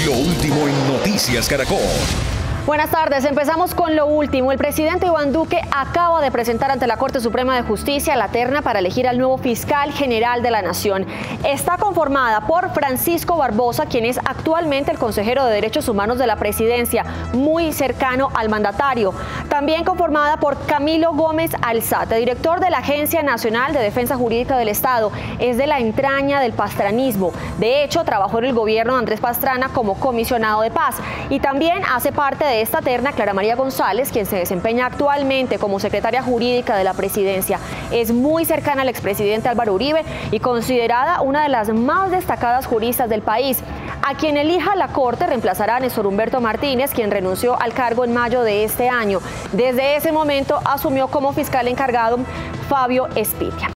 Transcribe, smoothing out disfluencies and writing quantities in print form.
Lo último en Noticias Caracol. Buenas tardes, empezamos con lo último. El presidente Iván Duque acaba de presentar ante la Corte Suprema de Justicia la terna para elegir al nuevo fiscal general de la Nación. Está conformada por Francisco Barbosa, quien es actualmente el consejero de Derechos Humanos de la Presidencia, muy cercano al mandatario. También conformada por Camilo Gómez Alzate, director de la Agencia Nacional de Defensa Jurídica del Estado. Es de la entraña del pastranismo. De hecho, trabajó en el gobierno de Andrés Pastrana como comisionado de paz. Y también hace parte de esta terna Clara María González, quien se desempeña actualmente como secretaria jurídica de la presidencia. Es muy cercana al expresidente Álvaro Uribe y considerada una de las más destacadas juristas del país. A quien elija la Corte reemplazará a Néstor Humberto Martínez, quien renunció al cargo en mayo de este año. Desde ese momento asumió como fiscal encargado Fabio Espitia.